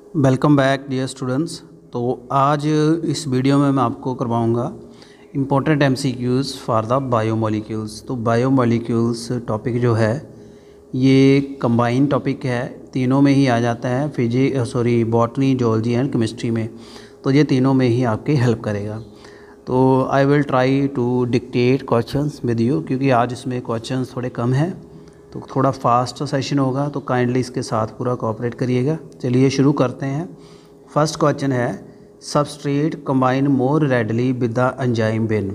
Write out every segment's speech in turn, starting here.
Welcome back dear students. तो आज इस वीडियो में मैं आपको करवाऊंगा important MCQs for the biomolecules. तो बायोमोलिक्यूल्स टॉपिक जो है ये कंबाइन टॉपिक है, तीनों में ही आ जाता है, बॉटनी, जूलॉजी एंड केमिस्ट्री में। तो ये तीनों में ही आपके हेल्प करेगा। तो I will try to dictate questions with you, क्योंकि आज इसमें क्वेश्चंस थोड़े कम हैं तो थोड़ा फास्ट सेशन होगा, तो काइंडली इसके साथ पूरा कोऑपरेट करिएगा। चलिए शुरू करते हैं। फर्स्ट क्वेश्चन है, substrate combine more readily with the enzyme when.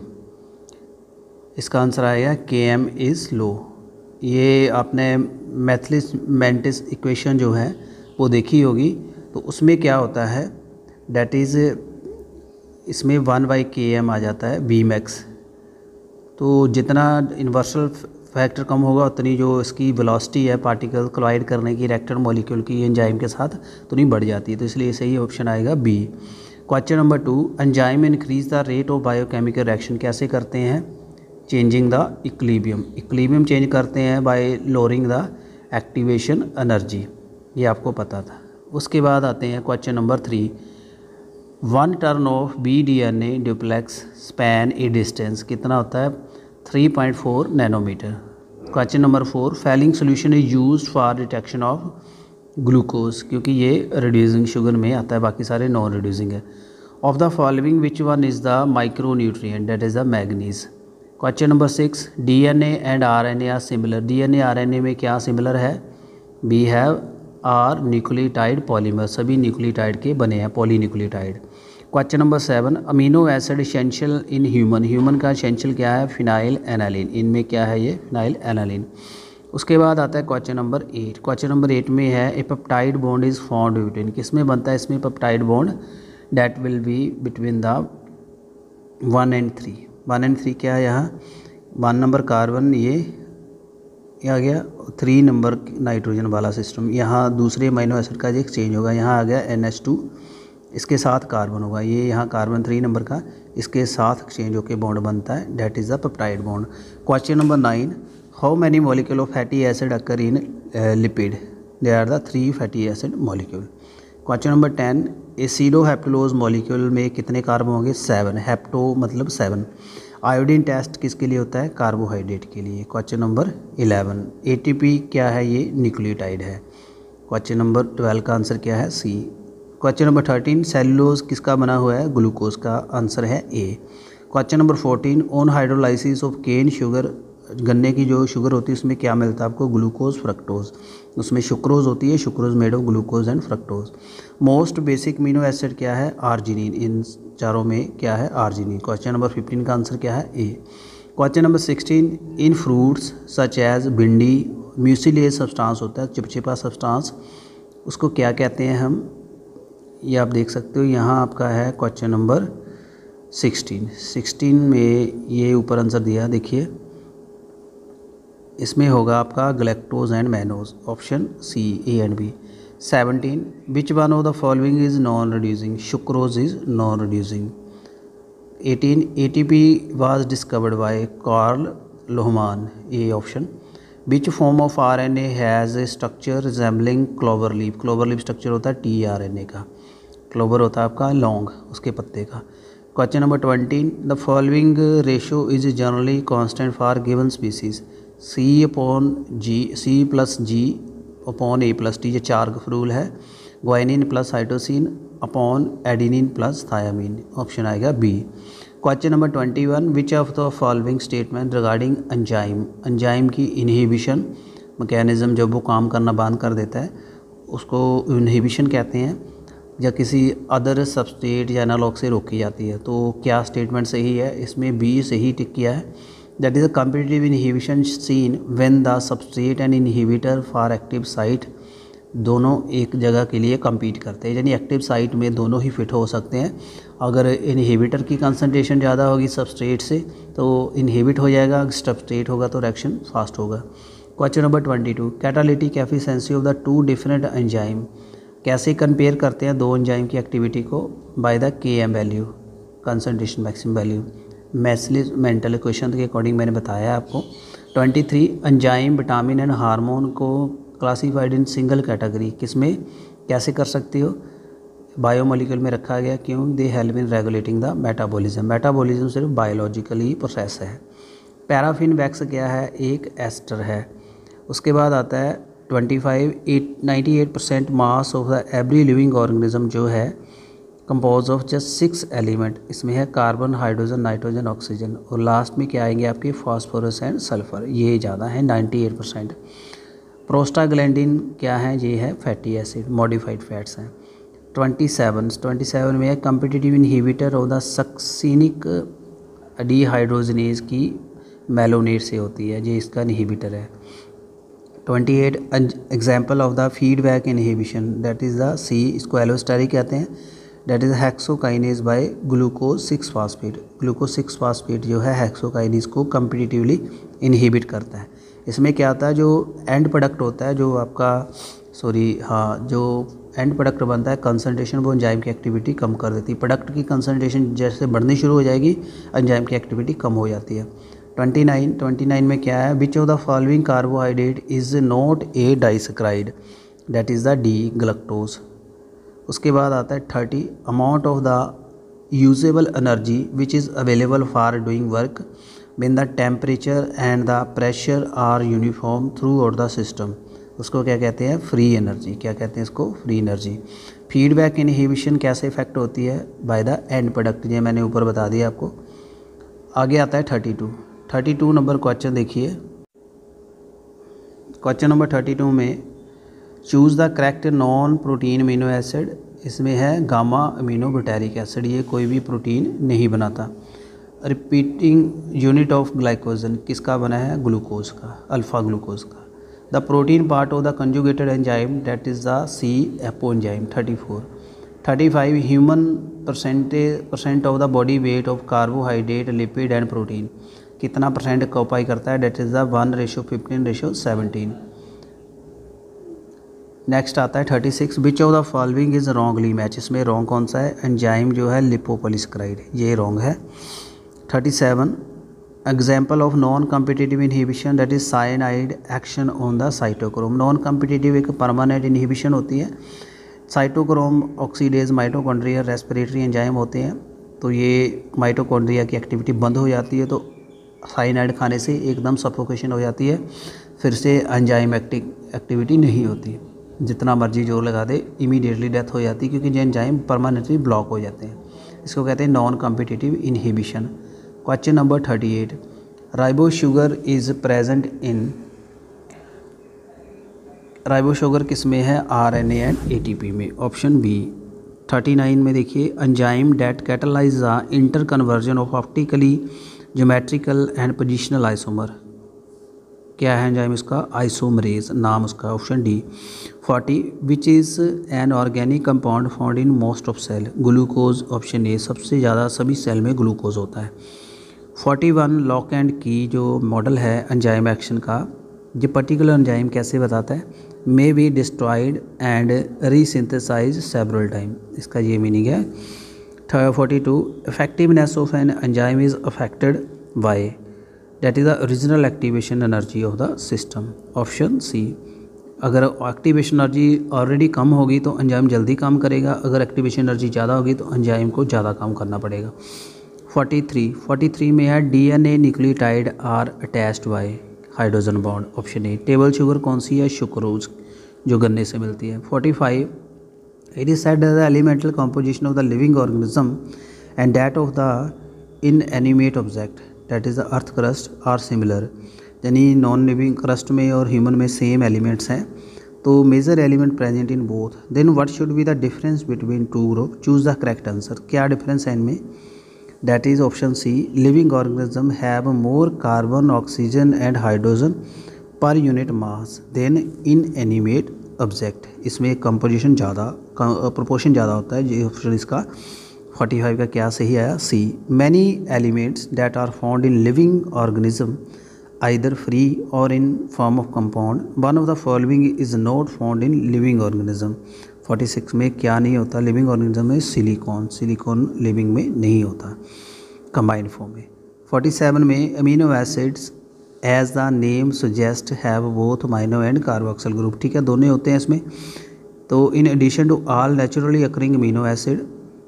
इसका आंसर आएगा Km इज़ लो। ये आपने मैथलिस मेंटिस इक्वेशन जो है वो देखी होगी। तो उसमें क्या होता है, डैट इज़ इसमें 1/Km आ जाता है Vmax। तो जितना इन्वर्सल फैक्टर कम होगा उतनी जो इसकी वेलोसिटी है पार्टिकल कोलाइड करने की रिएक्टर मॉलिक्यूल की एंजाइम के साथ उतनी बढ़ जाती है। तो इसलिए सही ऑप्शन आएगा B. Question number 2, enzyme increase the rate of biochemical reaction कैसे करते हैं? चेंजिंग द इक्विलिब्रियम चेंज करते हैं by lowering the activation energy, ये आपको पता था। उसके बाद आते हैं question number 3, 1 turn off BDNA duplex span a distance कितना होता है? 3.4 nanometre. Question number 4, Fehling solution is used for detection of glucose, क्योंकि ये रिड्यूसिंग शुगर में आता है, बाकी सारे नॉन रिड्यूसिंग है। Of the following which one is the micro nutrient, that is the manganese. Question number 6, DNA and RNA are similar. DNA RNA में क्या सिमिलर है? B have are nucleotide polymer, सभी न्यूक्लियोटाइड के बने हैं, polynucleotide. Question number 7, amino acid essential in human का essential क्या है? Phenylalanine. इनमें क्या है? ये फिनाइल एनालिन। उसके बाद आता है क्वेश्चन नंबर 8। क्वेश्चन नंबर 8 में है, a peptide bond is formed between, किसमें बनता है इसमें peptide bond? That will be between the 1 and 3। 1 and 3 क्या है? यहाँ 1 नंबर कार्बन, ये आ गया 3 नंबर नाइट्रोजन वाला सिस्टम। यहाँ दूसरे अमीनो एसिड का एक्सचेंज होगा, यहाँ आ गया NH2, इसके साथ कार्बन होगा, ये यहाँ कार्बन 3 नंबर का इसके साथ एक्सचेंज होकर बॉन्ड बनता है, that is the peptide bond. Question number 9, how many molecule of fatty acid occur in lipid? They are the 3 fatty acid molecule. Question number 10, sedoheptulose molecule में कितने कार्बन होंगे? 7। हेप्टो मतलब 7। आयोडीन टेस्ट किसके लिए होता है? कार्बोहाइड्रेट के लिए। क्वेश्चन नंबर 11, ATP क्या है? ये न्यूक्लियोटाइड है। क्वेश्चन नंबर 12 का आंसर क्या है? सी। क्वेश्चन नंबर 13, सेलुलोज किसका बना हुआ है? ग्लूकोज का। आंसर है A. Question number 14, on hydrolysis of cane sugar, गन्ने की जो शुगर होती है उसमें क्या मिलता है आपको? Glucose, fructose. उसमें शुक्रोज होती है, sucrose made of glucose and fructose. Most basic amino acid क्या है? आर्जिनिन। इन चारों में क्या है? आर्जिनिन। क्वेश्चन नंबर 15 का आंसर क्या है? A. Question number 16, in fruits such as bhindi mucilage substance होता है, चिपचिपा सब्सटेंस, उसको क्या कहते हैं हम? ये आप देख सकते हो, यहाँ आपका है क्वेश्चन नंबर 16 में ये ऊपर आंसर दिया, देखिए इसमें होगा आपका galactose and mannose, option C, A and B. 17, which one of the following is non reducing? Sucrose is non reducing. 18, ATP was discovered by Karl Lohmann, A option. Which form of RNA has a structure resembling clover leaf? Clover leaf structure होता है tRNA का, clover होता है आपका लौंग, उसके पत्ते का। Question number 20, the following ratio is generally constant for given species? C/G/A+T, ये 4 रूल है। Guanine plus cytosine upon adenine plus thiamine, option आएगा B. Question number 21, which of the following statement regarding enzyme, enzyme की inhibition mechanism, जब वो काम करना बंद कर देता है उसको इनहिबिशन कहते हैं, या किसी अदर सबस्ट्रेट या एनालॉग से रोकी जाती है। तो क्या स्टेटमेंट सही है? इसमें बी सही टिक किया है, that is a competitive inhibition seen when the substrate and inhibitor for active site दोनों एक जगह के लिए compete करते हैं, यानी एक्टिव साइट में दोनों ही फिट हो सकते हैं। अगर इनहिबिटर की कंसंट्रेशन ज़्यादा होगी सबस्ट्रेट से तो इनहिबिट हो जाएगा, अगर सबस्ट्रेट होगा तो रिएक्शन फास्ट होगा। Question number 22, catalytic efficiency of the 2 different enzyme, कैसे कंपेयर करते हैं 2 एंजाइम की एक्टिविटी को? By the Km value, concentration maximum value. Michaelis Menten equation के अकॉर्डिंग मैंने बताया आपको। 23, एंजाइम विटामिन एंड हार्मोन को क्लासीफाइड इन सिंगल कैटेगरी, किसमें कैसे कर सकते हो? बायोमोलिक्यूल में रखा गया, क्यों? They help in regulating the metabolism. Metabolism सिर्फ बायोलॉजिकली प्रोसेस है। पैराफिन वैक्स क्या है? एक एस्टर है। उसके बाद आता है 98% mass of the every living organism जो है कंपोज ऑफ जस्ट 6 एलिमेंट। इसमें है कार्बन, हाइड्रोजन, नाइट्रोजन, ऑक्सीजन, और लास्ट में क्या आएंगे आपके? Phosphorus and sulphur. ये ज़्यादा है 98%। प्रोस्टाग्लैंडिन क्या है? ये है फैटी एसिड, मॉडिफाइड फैट्स हैं। 27 में है competitive inhibitor of the succinic dehydrogenase की मेलोनेट से होती है, ये इसका इनहिबिटर है। 28 example of the feedback inhibition that is the C, इसको एलोस्टेरिक कहते हैं, that is hexokinase by glucose 6 phosphate. Glucose 6 phosphate जो है हेक्सोकाइनेज को कम्पिटिटिवली इनहिबिट करता है। इसमें क्या आता है? जो एंड प्रोडक्ट होता है, जो आपका जो एंड प्रोडक्ट बनता है, कंसंट्रेशन वो एंजाइम की एक्टिविटी कम कर देती है। प्रोडक्ट की कंसंट्रेशन जैसे बढ़नी शुरू हो जाएगी, एंजाइम की एक्टिविटी कम हो जाती है। 29 में क्या है? Which of the following carbohydrate is not a disaccharide, that is the D, galactose. उसके बाद आता है 30 amount of the usable energy which is available for doing work when the temperature and the pressure are uniform throughout the system. उसको क्या कहते हैं? Free energy. क्या कहते हैं इसको? Free energy. फीडबैक इनहिबिशन कैसे इफेक्ट होती है? बाय द एंड प्रोडक्ट, ये मैंने ऊपर बता दिया आपको। आगे आता है 32 नंबर क्वेश्चन देखिए। क्वेश्चन नंबर 32 में choose the correct non protein amino acid. इसमें है गामा अमीनो बुटारिक एसिड, ये कोई भी प्रोटीन नहीं बनाता। रिपीटिंग यूनिट ऑफ ग्लाइकोजन किसका बना है? ग्लूकोज का, अल्फा ग्लूकोज का। The protein part of the conjugated enzyme that is the C, apoenzyme. 35 human percent of the body weight of carbohydrate, lipid and protein कितना percent occupy करता है? That is the 1:15:17। Next आता है 36 which of the following is wrongly match. इसमें wrong कौन सा है? Enzyme जो है लिपोपोलिसक्राइड, ये रॉन्ग है। 37 example of non competitive inhibition that is cyanide action on the cytochrome. Non competitive एक परमानेंट इनहिबिशन होती है। Cytochrome oxidase mitochondria respiratory enzyme होते हैं, तो ये माइटोकॉन्ड्रिया की एक्टिविटी बंद हो जाती है, तो साइनाइड खाने से एकदम सफोकेशन हो जाती है, फिर से एंजाइम एक्टिविटी नहीं होती। जितना मर्जी जोर लगा दे, इमीडिएटली डेथ हो जाती है, क्योंकि जो एंजाइम परमानेंटली ब्लॉक हो जाते हैं। इसको कहते हैं non competitive inhibition. Question number 38 ribo sugar is present in. Ribo sugar किस में है? RNA एंड ATP में, ऑप्शन बी। 39 में देखिए enzyme that catalyse the interconversion of optically geometrical and positional isomer. क्या है एंजाइम इसका? आइसोमरेज, नाम उसका, option D. 40 which is an organic compound found in most of cell. Glucose, option A, सबसे ज़्यादा सभी सेल में ग्लूकोज होता है। 41 लॉक एंड की जो मॉडल है एंजाइम एक्शन का, ये पर्टिकुलर एंजाइम कैसे बताता है? May be destroyed and resynthesise several time, इसका ये मीनिंग है। 42 effectiveness of an enzyme is affected by, that is the original activation energy of the system, option C. अगर एक्टिवेशन एनर्जी ऑलरेडी कम होगी तो enzyme जल्दी काम करेगा, अगर एक्टिवेशन एनर्जी ज़्यादा होगी तो एंजाइम को ज़्यादा काम करना पड़ेगा। 43 में है DNA nucleotide are attached by hydrogen bond, option A. Table sugar कौन सी है? सुक्रोज, जो गन्ने से मिलती है। 45 it is said the elemental composition of the living organism and that of the inanimate object that is the earth crust are similar. यानी non living crust में और ह्यूमन में सेम एलिमेंट्स हैं, तो major element present in both. Then what should be the difference between two group? Choose the correct answer. क्या difference है इनमें? That is option C, living organism have more carbon, oxygen and hydrogen per unit mass than inanimate object. इसमें composition ज़्यादा, proportion ज़्यादा होता है। ये option इसका 45 का क्या सही आया? C. Many elements that are found in living organism either free और in form of compound, one of the following is not found in living organism. 46 में क्या नहीं होता लिविंग ऑर्गेनिज्म में? सिलिकॉन लिविंग में नहीं होता कंबाइंड फॉर्म में। 47 में amino acids as the name suggest have both amino and carboxyl group. ठीक है, दोनों होते हैं इसमें, तो in addition to all naturally occurring amino acid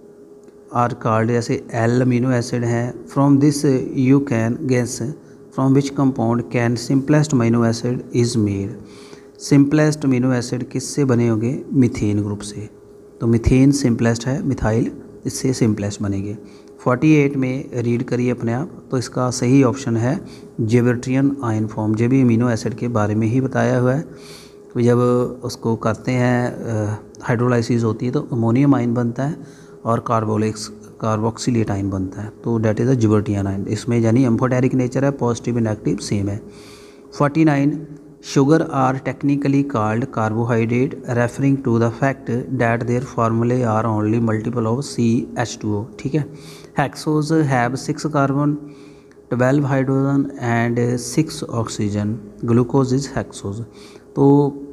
are called, जैसे एल अमीनो एसिड है, from this you can guess from which compound can simplest amino acid is made. Simplest amino acid किससे बने होंगे? मीथेन ग्रुप से। तो methane simplest है, methyl इससे simplest बनेंगे। 48 में रीड करिए अपने आप। तो इसका सही ऑप्शन है जिबरेट्रियन आयन फॉर्म। जब भी अमीनो एसिड के बारे में ही बताया हुआ है, तो जब उसको करते हैं हाइड्रोलाइसिस होती है तो अमोनियम आयन बनता है और कार्बोक्सिलेट आयन बनता है, तो that is a zwitterion ion. इसमें यानी एम्फोटेरिक नेचर है, पॉजिटिव एंड नेगेटिव सेम है। 49 sugar are technically called carbohydrate referring to the fact that their formulae are only multiple of CH2O। ठीक है। Hexose have 6 carbon, 12 hydrogen and 6 oxygen. Glucose is hexose. तो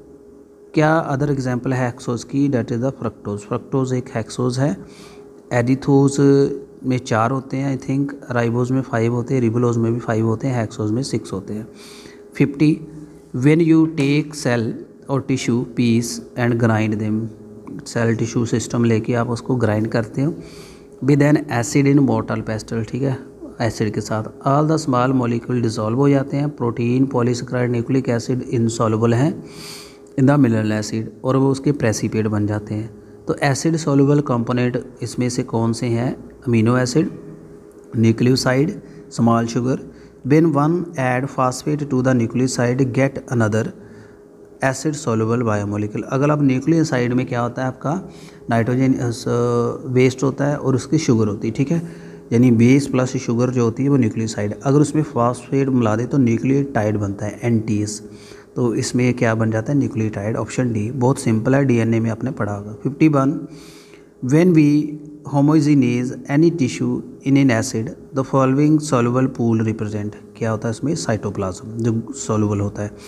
क्या other example है hexose की? That is the fructose. Fructose एक hexose है। एडिथोज में 4 होते हैं आई थिंक, राइबोज में 5 होते हैं, रिबोलोज में भी 5 होते हैं, हेक्सोज में 6 होते हैं। 50 व्हेन यू टेक सेल और tissue piece and grind them, cell tissue system लेके आप उसको ग्राइंड करते हो with an acid in bottle pestle. ठीक है, एसिड के साथ all the small molecule dissolve हो जाते हैं। Protein, polysaccharide, nucleic acid insoluble हैं इन द मिनरल एसिड, और वो उसके प्रेसिपिटेट बन जाते हैं। तो एसिड सॉल्युबल कंपोनेंट इसमें से कौन से हैं? Amino acid, nucleoside, small sugar. When one add phosphate to the nucleoside get another acid soluble biomolecule. अगर आप न्यूक्लियोसाइड में क्या होता है आपका नाइट्रोजन वेस्ट होता है और उसकी शुगर होती है। ठीक है, यानी बेस प्लस शुगर जो होती है वो न्यूक्लियोसाइड। अगर उसमें फास्फेट मिला दे तो न्यूक्लियोटाइड बनता है, NTS। तो इसमें क्या बन जाता है? न्यूक्लियोटाइड। Option D. बहुत सिंपल है, DNA में आपने पढ़ा होगा। 51 when we homogenise any tissue in an acid the following soluble pool represent. क्या होता है इसमें? साइटोप्लाज्म जो सॉल्युबल होता है।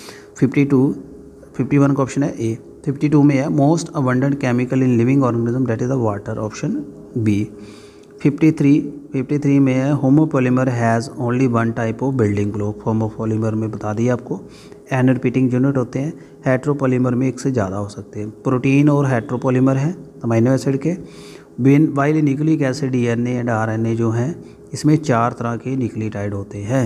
51 का ऑप्शन है ए। 52 में है most abundant chemical in living organism, that is the water. Option B. 53 में है homopolymer has only one type of building block. Homopolymer में बता दिया आपको एन रिपीटिंग यूनिट होते हैं। हेट्रोपॉलीमर में एक से ज़्यादा हो सकते हैं। प्रोटीन और हेट्रोपॉलीमर हैं अमीनो एसिड के। While nucleic acid DNA and RNA जो हैं इसमें 4 तरह के न्यूक्लियोटाइड होते हैं।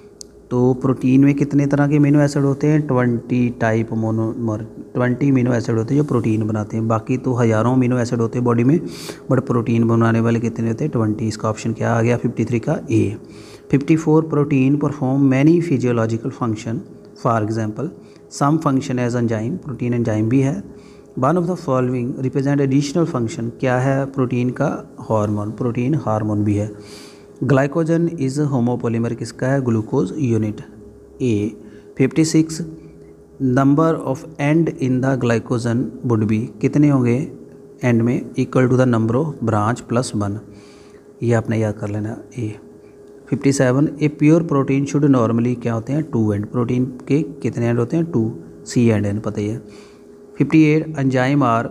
तो प्रोटीन में कितने तरह के अमीनो एसिड होते हैं? 20 टाइप मोनोमर 20 अमीनो एसिड होते हैं जो प्रोटीन बनाते हैं। बाकी तो हज़ारों अमीनो एसिड होते हैं बॉडी में, बट प्रोटीन बनाने वाले कितने होते हैं? 20। इसका ऑप्शन क्या आ गया 53 का A. 54 protein perform many physiological function, for example some function as enzyme. Protein enzyme भी है। One of the following represent additional function. क्या है प्रोटीन का? हार्मोन। प्रोटीन हार्मोन भी है। ग्लाइकोजन इज़ होमोपॉलीमर किसका है? Glucose unit A. 56 number of end in the glycogen would be. कितने होंगे एंड में? Equal to the number of branch plus 1। ये आपने याद कर लेना A. 57 a pure protein should normally क्या होते हैं? 2 एंड। प्रोटीन के कितने एंड होते हैं? 2, C एंड N पता ही है। 58 एंजाइम आर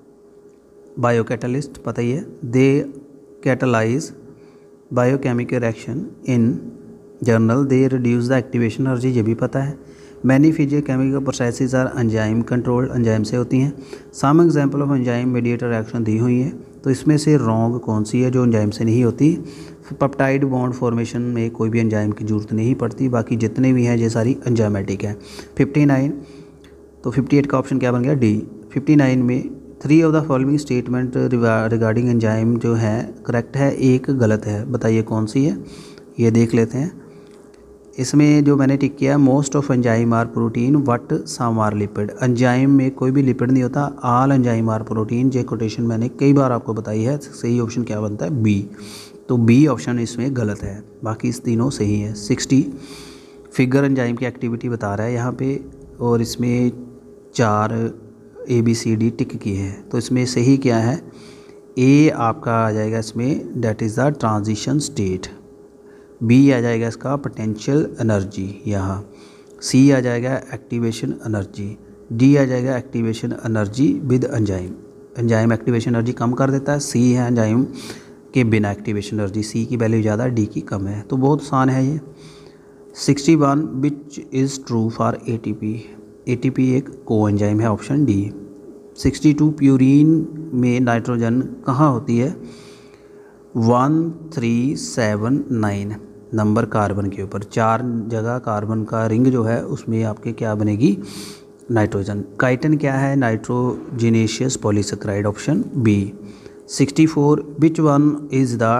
बायोकैटलिस्ट, पता ही है। They catalyse biochemical reaction in general, they reduce the activation energy, ये भी पता है। Many physiochemical processes are enzyme controlled, enzyme से होती हैं। Some example of enzyme mediator reaction दी हुई है। तो इसमें से रॉन्ग कौन सी है? जो एंजाइम से नहीं होती। पेप्टाइड बॉन्ड फॉर्मेशन में कोई भी एंजाइम की जरूरत नहीं पड़ती, बाकी जितने भी हैं ये सारी एंजाइमेटिक है। 59 तो 58 का ऑप्शन क्या बन गया? डी। 59 में 3 of the following statement regarding enzyme जो है करेक्ट है, एक गलत है। बताइए कौन सी है? ये देख लेते हैं। इसमें जो मैंने टिक किया most of enzyme are protein but some are lipid. Enzyme में कोई भी लिपिड नहीं होता, ऑल एंजाइम आर प्रोटीन। ये कोटेशन मैंने कई बार आपको बताई है। सही ऑप्शन क्या बनता है? बी। तो बी ऑप्शन इसमें गलत है, बाकी इस तीनों सही है। 60 फिगर एंजाइम की एक्टिविटी बता रहा है यहाँ पे, और इसमें 4 ABCD टिक किए हैं। तो इसमें सही क्या है? ए आपका आ जाएगा इसमें, that is the transition state. B आ जाएगा इसका पोटेंशियल एनर्जी यहाँ। सी आ जाएगा एक्टिवेशन एनर्जी। डी आ जाएगा activation energy with enzyme. Enzyme activation energy कम कर देता है। सी है एंजाइम के बिना एक्टिवेशन एनर्जी। सी की वैल्यू ज़्यादा, डी की कम है। तो बहुत आसान है ये। 61 which is true for ATP। ATP एक को एंजाइम है, ऑप्शन डी। 62 प्यूरीन में नाइट्रोजन कहाँ होती है? 1379 नंबर कार्बन के ऊपर, 4 जगह कार्बन का रिंग जो है उसमें आपके क्या बनेगी? नाइट्रोजन। काइटन क्या है? Nitrogenous polysaccharide, option B. 64 which one is the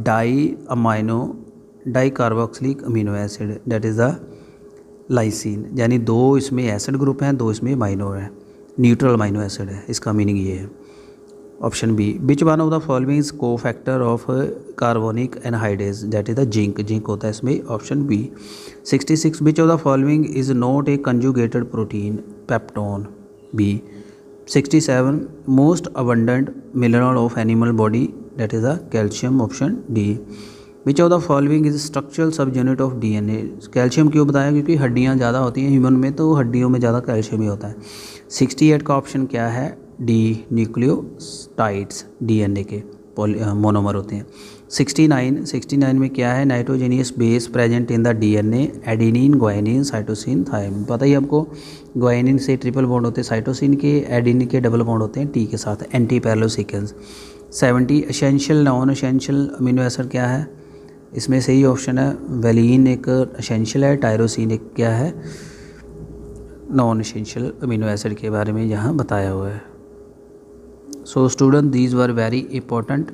dicarboxylic amino acid that is the lysine. यानी 2 इसमें एसिड ग्रुप हैं, 2 इसमें माइनो है, न्यूट्रल अमीनो एसिड है, इसका मीनिंग ये है। Option B which one of the following is cofactor of carbonic anhydrase that is the zinc. Zinc होता है इसमें, option B. 66 which of the following is not a conjugated protein, peptone, B. 67 most abundant mineral of animal body that is the calcium, option D. Which of the following is structural subunit of DNA. Calcium क्यों बताया? क्योंकि हड्डियाँ ज़्यादा होती हैं human में, तो हड्डियों में ज़्यादा कैल्शियम ही होता है। 68 का ऑप्शन क्या है? डी, न्यूक्लियोटाइड्स, डीएनए के मोनोमर होते हैं। 69 में क्या है? Nitrogenous base present in the DNA, adenine, guanine, cytosine, thymine. पता ही आपको, ग्वाइनिन से ट्रिपल बॉन्ड होते हैं साइटोसिन के, एडेनिन के डबल बॉन्ड होते हैं टी के साथ, antiparallel sequence. 70 essential non essential amino acid क्या है? इसमें सही ऑप्शन है वेलिन एक एसेंशियल है, टायरोसिन एक क्या है? नॉन एसेंशियल अमीनो एसिड के बारे में यहाँ बताया हुआ है। So student these were very important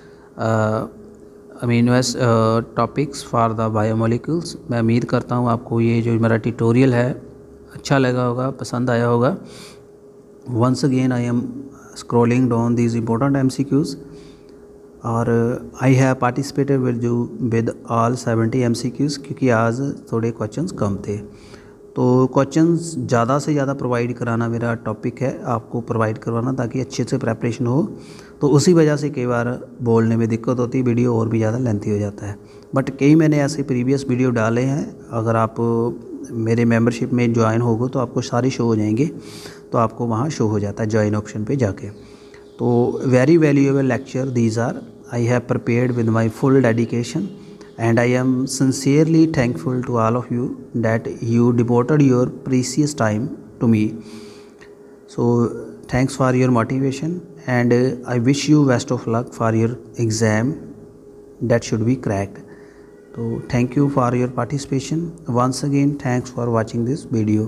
amino topics for the biomolecules. मैं उम्मीद करता हूँ आपको ये जो मेरा ट्यूटोरियल है अच्छा लगा होगा, पसंद आया होगा। Once again I am scrolling down these important MCQs और I have participated with all 70 MCQs, क्योंकि आज थोड़े क्वेश्चंस कम थे, तो क्वेश्चंस ज़्यादा से ज़्यादा प्रोवाइड कराना मेरा टॉपिक है, आपको प्रोवाइड करवाना, ताकि अच्छे से प्रेपरेशन हो। तो उसी वजह से कई बार बोलने में दिक्कत होती है, वीडियो और भी ज़्यादा लेंथी हो जाता है। बट कई मैंने ऐसे प्रीवियस वीडियो डाले हैं, अगर आप मेरे मेंबरशिप में ज्वाइन होगो तो आपको सारे शो हो जाएंगे, तो आपको वहाँ शो हो जाता है ज्वाइन ऑप्शन पे जाके। तो very valuable lecture these are, I have prepared with my full dedication and I am sincerely thankful to all of you that you devoted your precious time to me. So thanks for your motivation and I wish you best of luck for your exam that should be cracked. So thank you for your participation. Once again thanks for watching this video.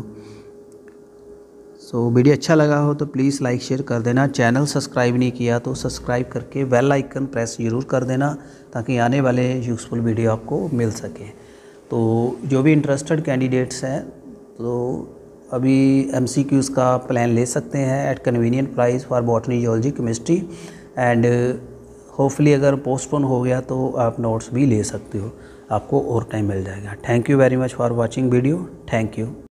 Video अच्छा लगा हो तो please like share कर देना। Channel subscribe नहीं किया तो subscribe करके बेल आइकन प्रेस ज़रूर कर देना, ताकि आने वाले यूज़फुल वीडियो आपको मिल सके। तो जो भी इंटरेस्टेड कैंडिडेट्स हैं तो अभी MCQs का प्लान ले सकते हैं at convenient price for botany, geology, chemistry and hopefully अगर पोस्टपोन हो गया तो आप नोट्स भी ले सकते हो, आपको और टाइम मिल जाएगा। Thank you very much for watching video. Thank you.